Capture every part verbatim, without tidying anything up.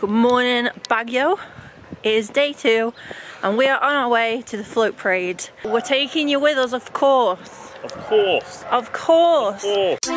Good morning, Baguio. It is day two and we are on our way to the float parade. We're taking you with us, of course. Of course. Of course. Of course.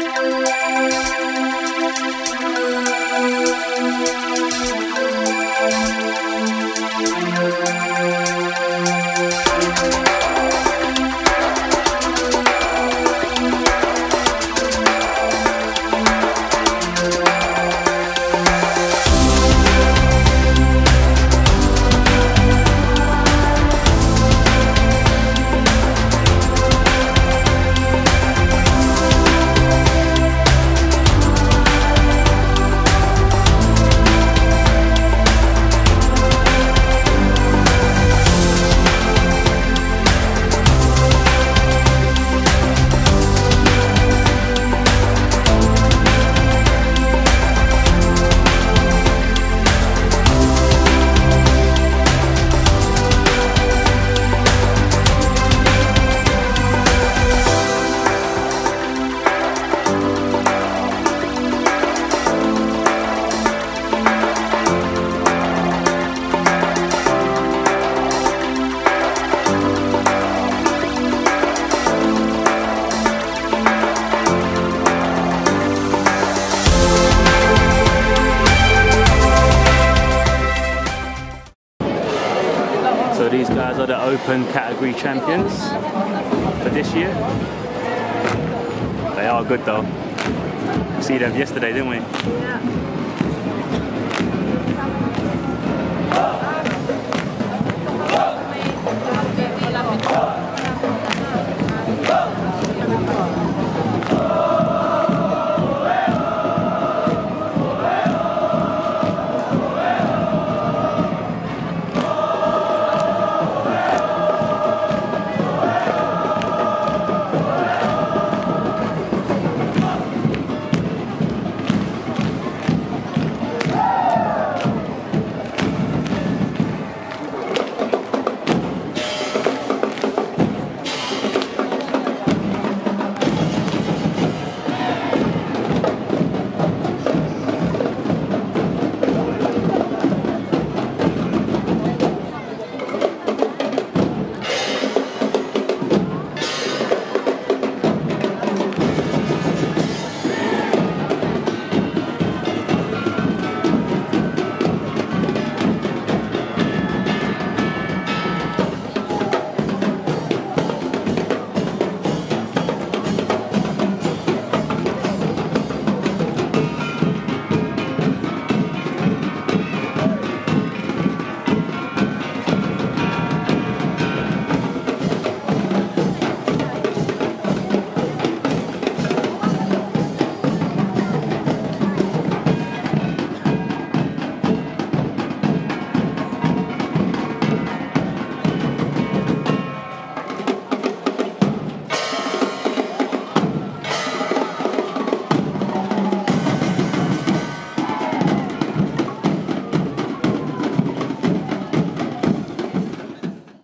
So these guys are the open category champions for this year. They are good though. We see them yesterday, didn't we? Yeah.